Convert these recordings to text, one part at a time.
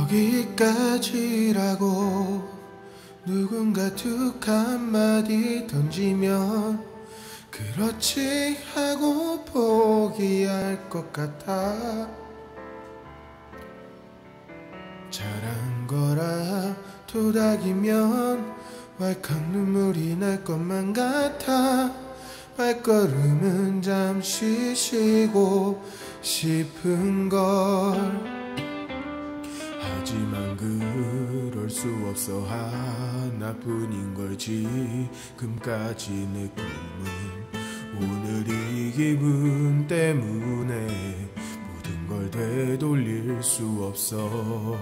여기까지라고 누군가 툭 한마디 던지면 그렇지 하고 포기할 것 같아. 잘한 거라 토닥이면 왈칵 눈물이 날 것만 같아. 발걸음은 잠시 쉬고 싶은걸. 하지만 그럴 수 없어. 하나뿐인걸. 지금까지 내 꿈은 오늘 이 기분 때문에 모든 걸 되돌릴 수 없어.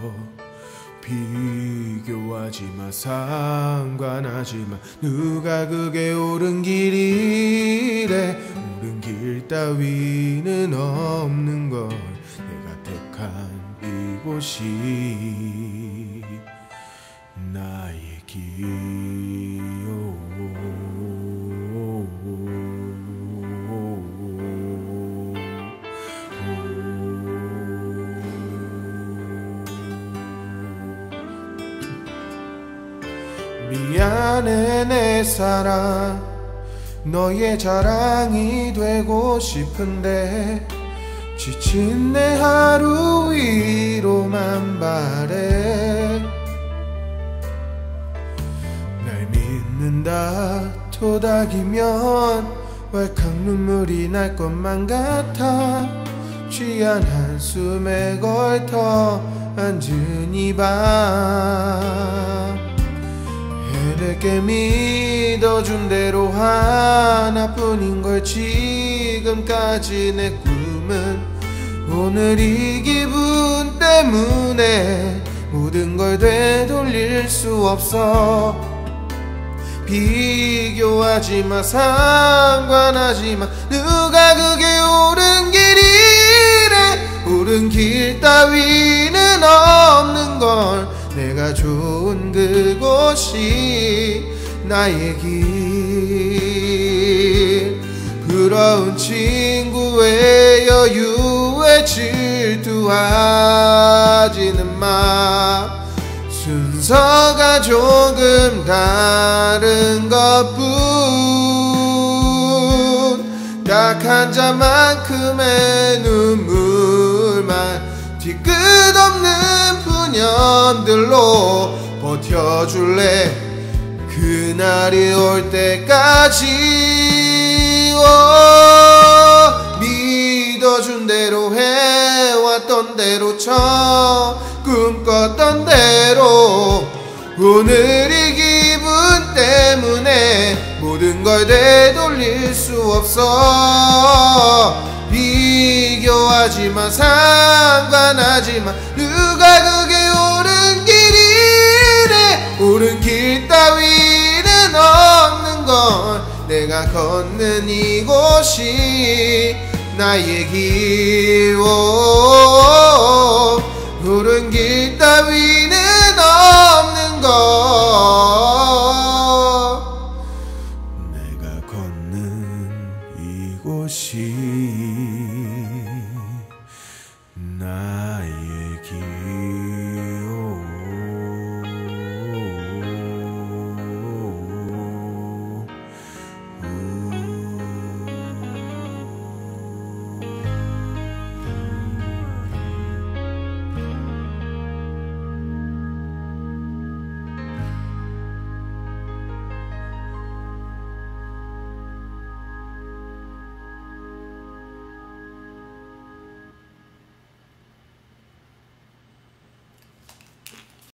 비교하지마, 상관하지마. 누가 그게 옳은 길이래. 옳은 길 따위는 없는 걸. 내가 택한 이곳이 나의 길. 미안해 내 사랑, 너의 자랑이 되고 싶은데 지친 내 하루 위로만 바래. 날 믿는다 토닥이면 왈칵 눈물이 날 것만 같아. 취한 한숨에 걸터 앉은 이 밤, 내게 믿어준 대로 하나뿐인걸. 지금까지 내 꿈은 오늘 이 기분 때문에 모든 걸 되돌릴 수 없어. 비교하지마, 상관하지마. 누가 그게 옳은 길이래. 옳은 길 따위는 없는 걸. 내가 좋은 그곳이 나의 길. 부러운 친구의 여유에 질투하지는 마. 순서가 조금 다른 것뿐. 딱 한 잔만큼의 눈물만 뒤끝없는 푸념들로 버텨줄래. 그날이 올 때까지. 믿어준 대로 해왔던 대로 꿈꿨던 대로 오늘 이 기분 때문에 모든 걸 되돌릴 수 없어. 비교하지마, 상관하지마. 누가 그게 옳은 길이래. 옳은 길 따위는 없는 걸. 내가 걷는 이곳이 나의 길.